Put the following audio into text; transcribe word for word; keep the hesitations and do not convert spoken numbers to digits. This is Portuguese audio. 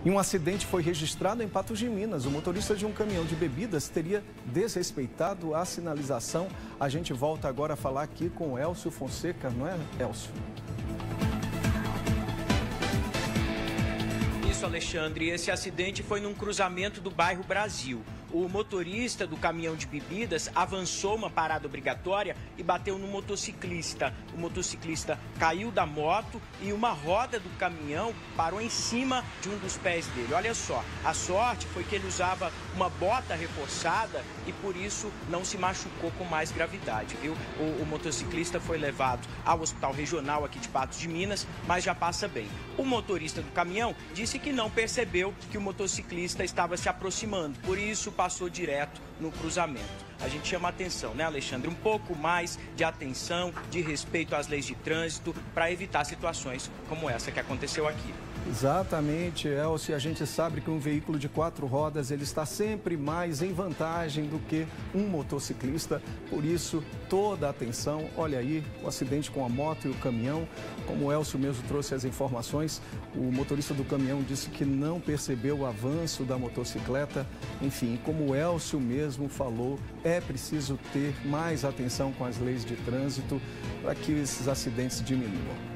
E um acidente foi registrado em Patos de Minas. O motorista de um caminhão de bebidas teria desrespeitado a sinalização. A gente volta agora a falar aqui com o Elcio Fonseca, não é, Elcio? Isso, Alexandre. Esse acidente foi num cruzamento do bairro Brasil. O motorista do caminhão de bebidas avançou uma parada obrigatória e bateu no motociclista. O motociclista caiu da moto e uma roda do caminhão parou em cima de um dos pés dele. Olha só, a sorte foi que ele usava uma bota reforçada e por isso não se machucou com mais gravidade, viu? O, o motociclista foi levado ao hospital regional aqui de Patos de Minas, mas já passa bem. O motorista do caminhão disse que não percebeu que o motociclista estava se aproximando, por isso passou direto no cruzamento. A gente chama a atenção, né, Alexandre? Um pouco mais de atenção, de respeito às leis de trânsito, para evitar situações como essa que aconteceu aqui. Exatamente, Elcio. A gente sabe que um veículo de quatro rodas ele está sempre mais em vantagem do que um motociclista. Por isso, toda a atenção. Olha aí, o acidente com a moto e o caminhão. Como o Elcio mesmo trouxe as informações, o motorista do caminhão disse que não percebeu o avanço da motocicleta. Enfim, como o Elcio mesmo falou, é preciso ter mais atenção com as leis de trânsito para que esses acidentes diminuam.